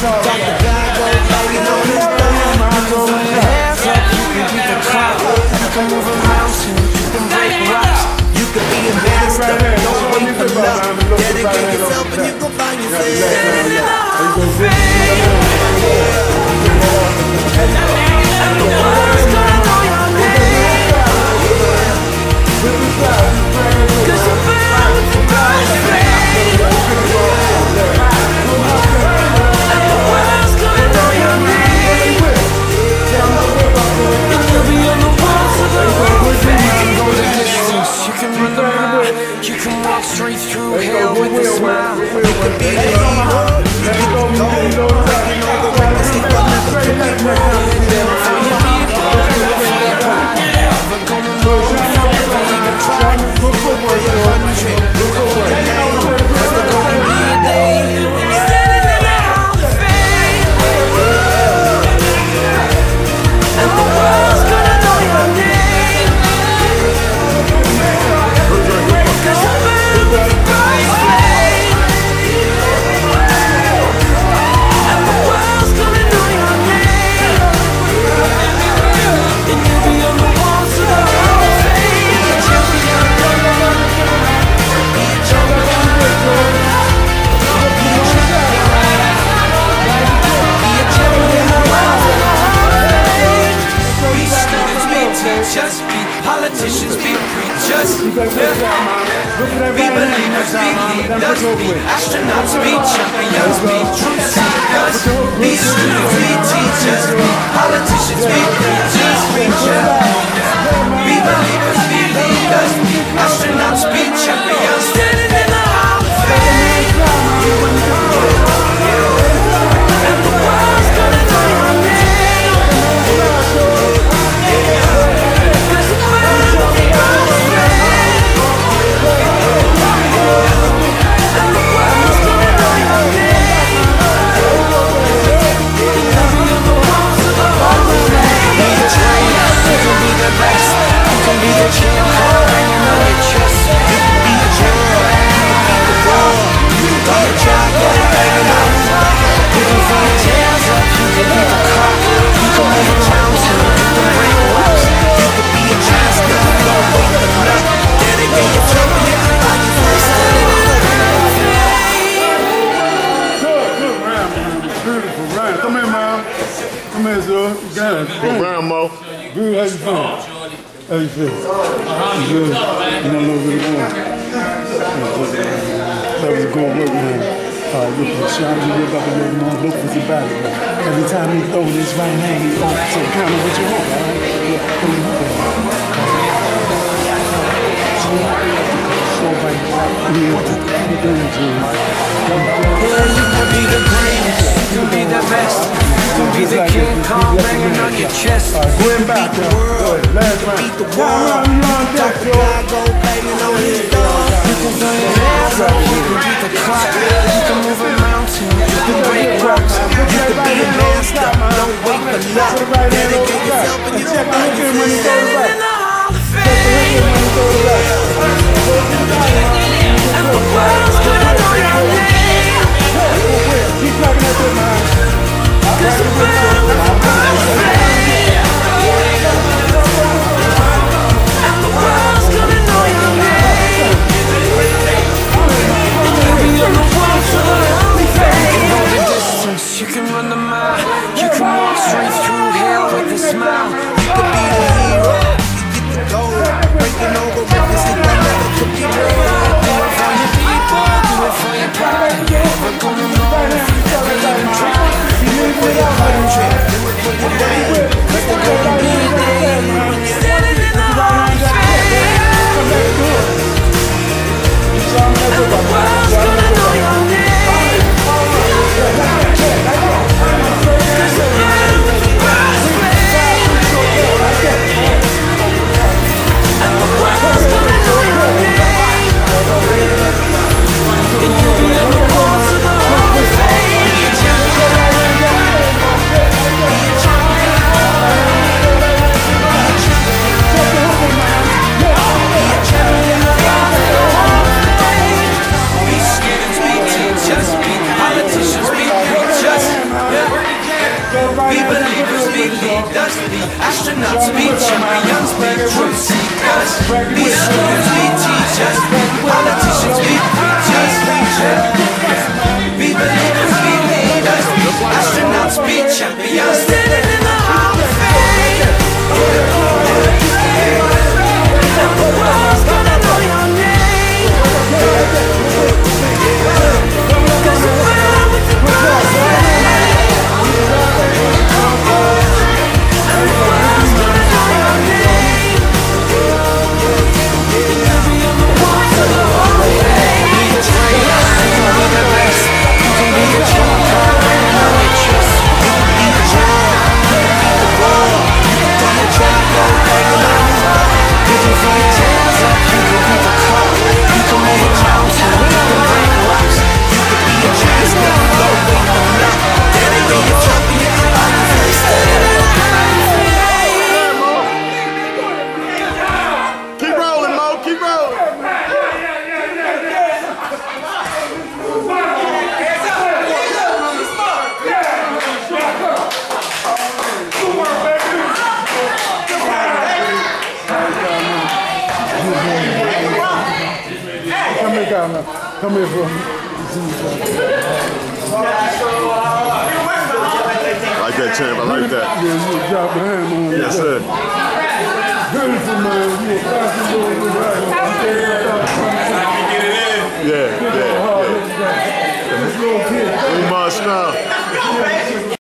Dedicate yourself and you gon' find yourself standing in the Hall of Fame. And the world's gonna know your name, 'cause you're bound with the prize fame. And the world's gonna know your name, and you'll be on the walls of the Hall of Fame. Go the distance, you can run the mile, you can walk straight through hell with a smile. You can be the hero, you can go, breaking over records that you'll never be wrong. Never for your people, never for your pride. Never gonna move, never even try. For your 100, for your name, 'cause there's gonna be a day when you're standing in the Hall of Fame. And the world's gonna know your name, 'cause you're bound with the prize flame. And the world's gonna know your name, and you'll be on the walls of the Hall of Fame. Be a champion, be a champion, be a champion, be students, be teachers, be politicians, be preachers, be believers, be leaders, be astronauts, be champions, be truth seekers, be students, be teachers, be politicians, be preachers, be believers, be leaders, be astronauts, be champions, standing in the Hall of Fame. And the world's gonna know your name, 'cause you're bound with the prize flame. And the world's gonna know your name, and you'll be on the walls of the Hall of Fame. Be the champion, you can be the best. You can be the champ, hanging on your chest. You can be the champion, hanging on the wall. You can be a champion, hanging on the wall. You can throw your tails up, you can be the cock. You can be a champion, you can break rocks. You can be a champion, you can wake the nut. Dedicate yourself and you can find yourself standing in the Hall of Fame. Good round, man. Beautiful round. Come here, man. Come here, sir. Good round, Mo. Good, how you feeling? How you feel? Good. You know, a little bit of one. That was a good work, man. Look for the shot, you look up and look for the battle. Every time he throws this right hand, he throws so kind of what you want, all right? Yeah, you can be the greatest, you can be the best. You can be the King Kong banging on your chest. You can beat the world, you can beat the world. Top the guy go banging on his door. You can throw your hands up, you can beat the clock. You can move a mountain, you can break rocks. You can be a master, don't wait for luck. Dedicate yourself and you can find yourself standing in the Hall of Fame. And the world's gonna know your name, 'cause you're bound with the prize flame. And the world's gonna know your name, and you'll be on the walls of the Hall of Fame. You can go the distance, you can run the mile, you can walk straight through hell with a smile. You can be the hero, you get the gold, breaking over records that you'll never could be wrong. Do it for your people, do it for your pride. Never gonna know if you never even try. Do it for your 100, do it for your name, 'cause there's gonna be a day when you're standing in the Hall of Fame. And the world's gonna know your name, 'cause you're bound with the lead us. Be astronauts, be champions, be truth seekers. Be students, be teachers. Politicians, be preachers. Be believers, be leaders. Astronauts, be champions. Standing in the Hall of Fame. The world's gonna know your name. 'Cause the world with the cross. Come here, bro. I like that, champ. I like that. Yeah, you drop the hand on it. Yes, sir. Beautiful, man. You a basketball Yeah. This little kid. We must now.